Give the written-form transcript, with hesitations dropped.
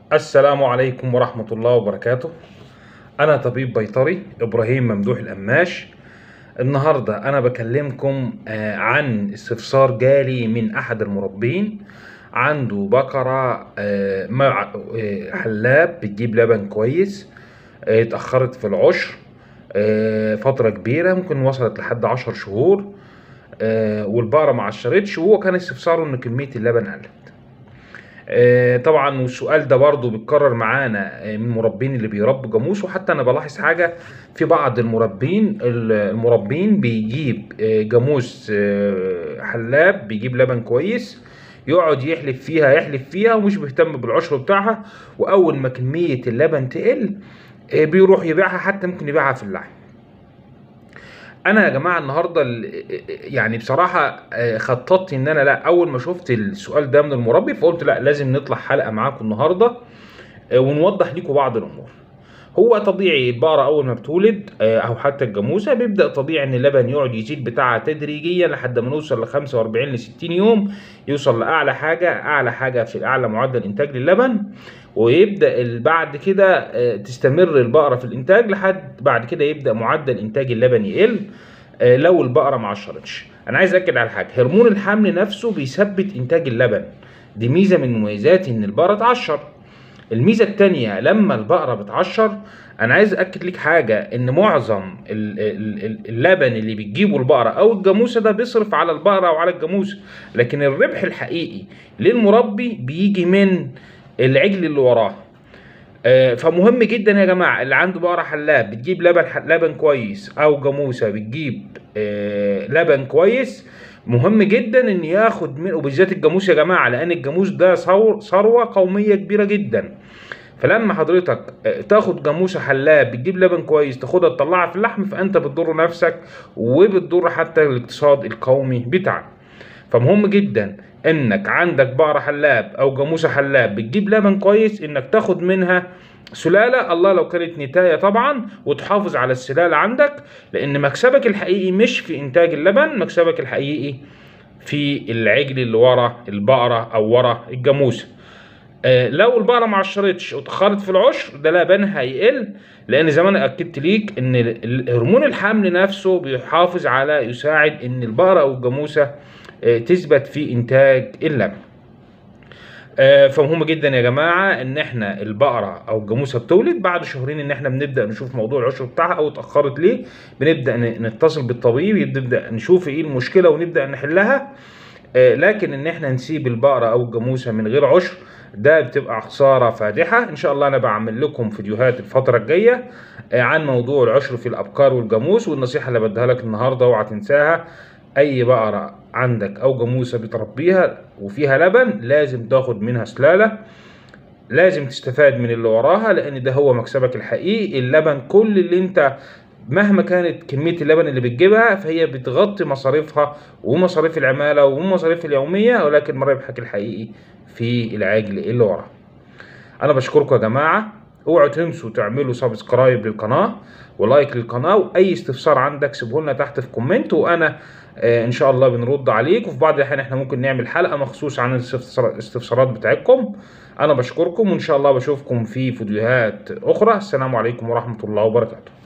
السلام عليكم ورحمة الله وبركاته. أنا طبيب بيطري إبراهيم ممدوح القماش. النهاردة أنا بكلمكم عن استفسار جالي من أحد المربين. عنده بقرة مع حلاب بتجيب لبن كويس، اتأخرت في العشر فترة كبيرة، ممكن وصلت لحد 10 شهور، والبقرة ما عشرتش، وهو كان استفساره إن كمية اللبن قلت. طبعا والسؤال ده برضو بيتكرر معانا من المربين اللي بيربوا جاموس. وحتى انا بلاحظ حاجه في بعض المربين بيجيب جاموس حلاب بيجيب لبن كويس، يقعد يحلف فيها ومش بيهتم بالعشر بتاعها، واول ما كميه اللبن تقل بيروح يبيعها، حتى ممكن يبيعها في اللحم. انا يا جماعه النهارده يعني بصراحه خططت ان انا، لا، اول ما شفت السؤال ده من المربي فقلت لا، لازم نطلع حلقه معاكم النهارده ونوضح لكم بعض الامور. هو طبيعي البقره اول ما بتولد او حتى الجاموسه بيبدا طبيعي ان اللبن يقعد يزيد بتاعها تدريجيا لحد ما نوصل ل 45 ل 60 يوم، يوصل لاعلى حاجه في اعلى معدل انتاج للبن، ويبدا بعد كده تستمر البقره في الانتاج لحد بعد كده يبدا معدل انتاج اللبن يقل لو البقره ما عشرتش. انا عايز اكد على حاجه، هرمون الحمل نفسه بيثبت انتاج اللبن، دي ميزه من مميزات ان البقره تعشر. الميزه الثانيه لما البقره بتعشر، انا عايز اكد لك حاجه، ان معظم اللبن اللي بتجيبه البقره او الجاموسه ده بيصرف على البقره او على الجاموسه، لكن الربح الحقيقي للمربي بيجي من العجل اللي وراه. فمهم جدا يا جماعه، اللي عنده بقره حلاب بتجيب لبن كويس، او جاموسه بتجيب لبن كويس، مهم جدا ان ياخد منه، وبالذات الجاموس يا جماعه، لان الجاموس ده ثروه قوميه كبيره جدا. فلما حضرتك تاخد جاموسه حلاب بتجيب لبن كويس تاخدها تطلعها في اللحم، فانت بتضر نفسك وبتضر حتى الاقتصاد القومي بتاعك. فمهم جدا انك عندك بقرة حلاب او جاموسة حلاب بتجيب لبن كويس، انك تاخد منها سلالة، الله لو كانت نتاية طبعا، وتحافظ على السلالة عندك، لان مكسبك الحقيقي مش في انتاج اللبن، مكسبك الحقيقي في العجل اللي ورا البقرة او ورا الجاموسة. لو البقرة ما عشرتش واتأخرت في العشر، ده لبنها هيقل، لان زي ما انا اكدت ليك ان هرمون الحمل نفسه بيحافظ على يساعد ان البقرة او الجاموسة تثبت في انتاج اللبن. فمهم جدا يا جماعه ان احنا البقره او الجاموسه بتولد بعد شهرين، ان احنا بنبدا نشوف موضوع العشر بتاعها، او اتاخرت ليه بنبدا نتصل بالطبيب، نبدا نشوف ايه المشكله ونبدا نحلها. لكن ان احنا نسيب البقره او الجاموسه من غير عشر، ده بتبقى خساره فادحه. ان شاء الله انا بعمل لكم فيديوهات الفتره الجايه عن موضوع العشر في الابقار والجاموس، والنصيحه اللي بديها لك النهارده اوعى تنساها، اي بقرة عندك او جاموسة بتربيها وفيها لبن لازم تاخد منها سلالة، لازم تستفاد من اللي وراها، لان ده هو مكسبك الحقيقي. اللبن كل اللي انت مهما كانت كمية اللبن اللي بتجيبها فهي بتغطي مصاريفها ومصاريف العمالة ومصاريف اليومية، ولكن ربحك الحقيقي في العجل اللي وراه. انا بشكركم يا جماعة، اوعوا تنسوا تعملوا سبسكرايب للقناة ولايك للقناة، واي استفسار عندك سيبه لنا تحت في كومنت، وانا ان شاء الله بنرد عليك. وفي بعض الاحيان احنا ممكن نعمل حلقة مخصوص عن الاستفسارات بتاعتكم. انا بشكركم، وان شاء الله بشوفكم في فيديوهات اخرى. السلام عليكم ورحمة الله وبركاته.